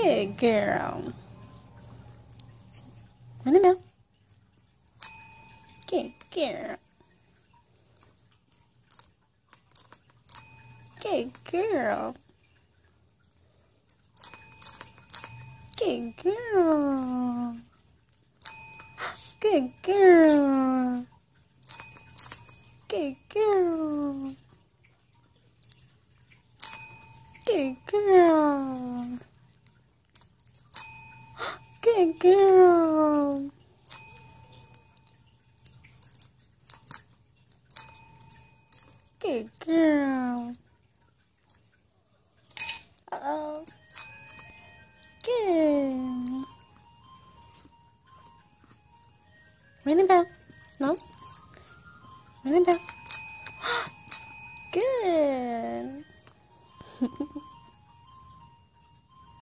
Good girl. Ring the bell. Good girl. Good girl. Good girl. Good girl. Good girl. Good girl. Good girl. Good girl. Uh-oh. Good. Ring the bell. No? Ring the bell.